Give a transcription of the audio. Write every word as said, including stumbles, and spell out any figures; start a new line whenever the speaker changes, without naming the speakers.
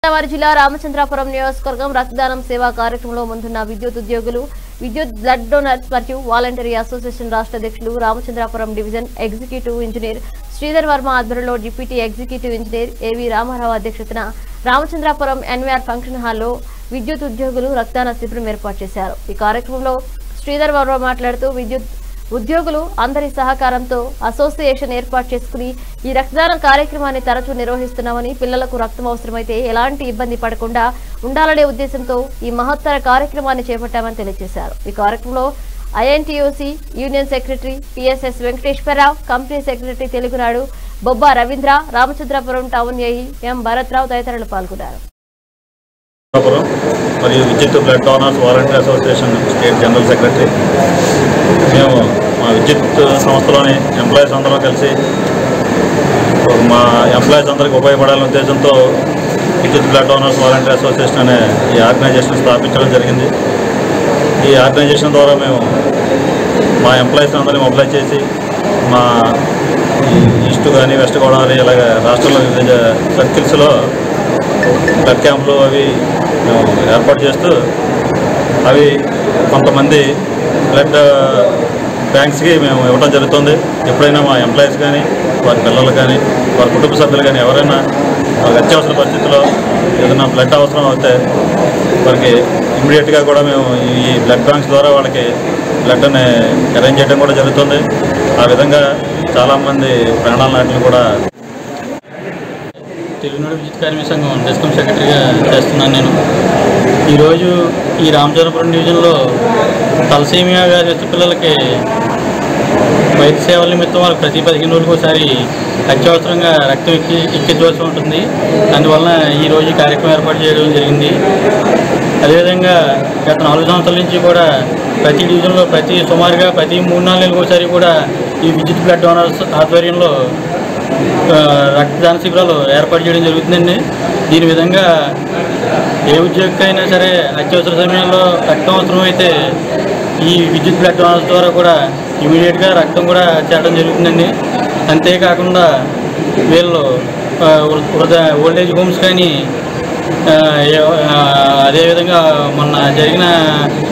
గోదావరి జిల్లా రామచంద్రాపురం నియోజకవర్గం రక్తదానం సేవా కార్యక్రమంలో ముందున్న విద్యుత్ ఉద్యోగులు విద్యుత్ బ్లడ్ డోనర్స్ మరియు వాలంటరీ అసోసియేషన్ రాష్ట్ర అధ్యక్షులు Ramachandrapuram division executive engineer Sridhar Varma ఆధ్వర్యంలో డిప్యూటీ ఎగ్జిక్యూటివ్ ఇంజనీర్ ఏవి రామారావు అధ్యక్షతన రామచంద్రాపురం ఎన్వీఆర్ ఫంక్షన్ హాల్లో విద్యుత్ ఉద్యోగులు రక్తదాన శిబిరం ఏర్పాటు చేశారు। ఈ కార్యక్రమంలో శ్రీధర్ వర్మ మాట్లాడుతూ విద్యుత్ ఉద్యోగులు అందరి సహకారంతో అసోసియేషన్ ఏర్పాటు చేసుకుని ఈ రక్తదాన కార్యక్రమాన్ని తరచూ నిర్వహిస్తున్నామని పిల్లలకు రక్తం అవసరమైతే ఎలాంటి ఇబ్బంది పడకుండా ఉండాలనే ఉద్దేశంతో ఈ మహత్తర కార్యక్రమాన్ని చేపట్టామని తెలియజేశారు। ఈ కార్యక్రమంలో INTUC union secretary PSS Venkateswararao, company secretary Telugunadu Bobba Ravindra, Ramachandrapuram town AE M Bharatrao తదితరులు పాల్గొన్నారు।
మరియు విద్యుత్ blood donors volunteer association state general secretary మేము మా విద్యుత్ సంస్థలోని ఎంప్లాయీస్ అందరం కలిసి మా ఎంప్లాయీస్ అందరికీ ఉపయోగపడాలనే ఉద్దేశంతో విద్యుత్ బ్లడ్ డోనర్స్ వాలంటీర్ అసోసియేషన్ అనే ఈ ఆర్గనైజేషన్ స్థాపించడం జరిగింది। ఈ ఆర్గనైజేషన్ ద్వారా మేము మా ఎంప్లాయీస్ అందరినీ మొబిలైజ్ చేసి మా ఈస్ట్ కానీ వెస్ట్ గోదావరి ఇలాగ రాష్ట్రంలో వివిధ సర్కిల్స్లో బ్లడ్ క్యాంపులు అవి మేము ఏర్పాటు చేస్తూ అవి కొంతమంది బ్లడ్ బ్యాంక్స్కి మేము ఇవ్వడం జరుగుతుంది। ఎప్పుడైనా మా ఎంప్లాయీస్ కానీ వారి పిల్లలు కానీ వారి కుటుంబ సభ్యులు కానీ ఎవరైనా అత్యవసర పరిస్థితుల్లో ఏదైనా బ్లడ్ అవసరం అవుతే వారికి ఇమ్మీడియట్గా కూడా మేము ఈ బ్లడ్ బ్యాంక్స్ ద్వారా వాళ్ళకి బ్లడ్ని అరేంజ్ చేయడం కూడా జరుగుతుంది। ఆ విధంగా చాలామంది ప్రాణాల నాటిని కూడా
తెలుగునాడు విద్యుత్ కార్మిక సంఘం డెస్కమ్ సెక్రటరీగా చేస్తున్నాను నేను। ఈరోజు ఈ రామచంద్రపురం డివిజన్లో తలసేమియా వ్యాధి వచ్చే పిల్లలకి వైద్య సేవల నిమిత్తం వాళ్ళకి ప్రతి పదిహేను రోజులకు ఒకసారి అత్యవసరంగా రక్తం ఎక్కి ఎక్కించవలసి ఉంటుంది। అందువలన ఈరోజు ఈ కార్యక్రమం ఏర్పాటు చేయడం జరిగింది। అదేవిధంగా గత నాలుగు సంవత్సరాల నుంచి కూడా ప్రతి డివిజన్లో ప్రతి సుమారుగా ప్రతి మూడు నాలుగు నెలలకు ఒకసారి కూడా ఈ విద్యుత్ బ్లడ్ డోనర్స్ ఆధ్వర్యంలో రక్తదాన శిబిరాలు ఏర్పాటు చేయడం జరుగుతుందండి। దీని విధంగా ఏ ఉద్యోగికైనా సరే అత్యవసర సమయంలో రక్తం అవసరమైతే ఈ విద్యుత్ బ్లడ్ డోనర్స్ ద్వారా కూడా ఇమీడియట్గా రక్తం కూడా చేరడం జరుగుతుందండి। అంతేకాకుండా వీళ్ళు వృద్ధ ఓల్డేజ్ హోమ్స్ కానీ అదేవిధంగా మొన్న జరిగిన